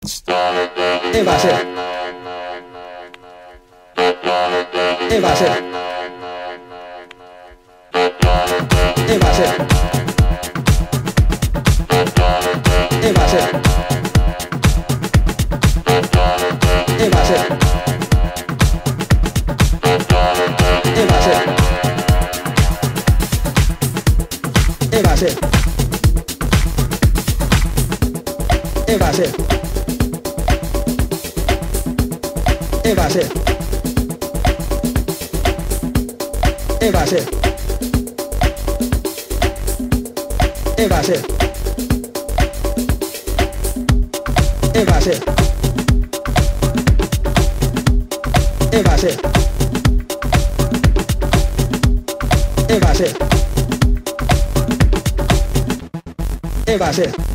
Evase. Evase. Evase. Evase. Evase. Evase. Evase. Evase. Evase. Evase. Evase. Evase. Evase. Evase. Evase.